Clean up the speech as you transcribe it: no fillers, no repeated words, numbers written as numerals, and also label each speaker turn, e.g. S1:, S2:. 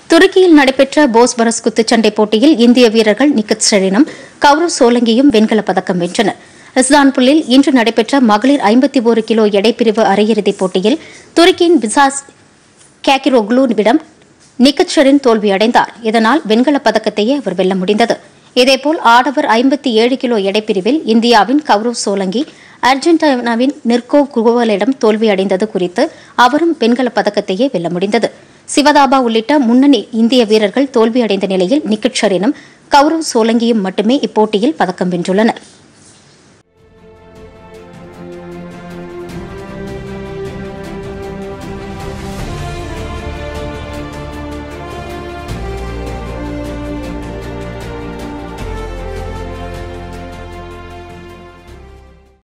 S1: துருக்கியில் நடைபெற்ற போஸ்பரஸ் குத்துச்சண்டை போட்டியில் இந்திய வீரர்கள் நிக்கத் ஷெரீனும் கௌரவ் சோலங்கியும் வெண்கலப் பதக்கம் வென்றனர். இஸ்தான்புல்லில் இன்று நடைபெற்ற மகளிர் 51 கிலோ எடைப்பிரிவு அரையிறுதிப் போட்டியில் துருக்கியின் பிசாஸ் கேக்கிரோக்லூவிடம் நிக்கத் ஷெரீன் தோல்வியடைந்தார். இதனால் வெண்கலப் பதக்கத்தையே அவர் வெல்ல முடிந்தது. இதேபோல் ஆடவர் 57 கிலோ எடைப்பிரிவில் இந்தியாவின் கௌரவ் சோலங்கி அர்ஜென்டினாவின் நிர்கோ குரோவலிடம் தோல்வியடைந்தது குறித்து அவரும் வெண்கலப் பதக்கத்தையே வெல்ல முடிந்தது. சிவதாபா உள்ளிட்ட முன்னணி இந்திய வீரர்கள் தோல்வியடைந்த நிலையில் நிக்கத் ஷெரீனும் கௌரவ் சோலங்கியும் மட்டுமே இப்போட்டியில் பதக்கம் வென்றுள்ளனா்.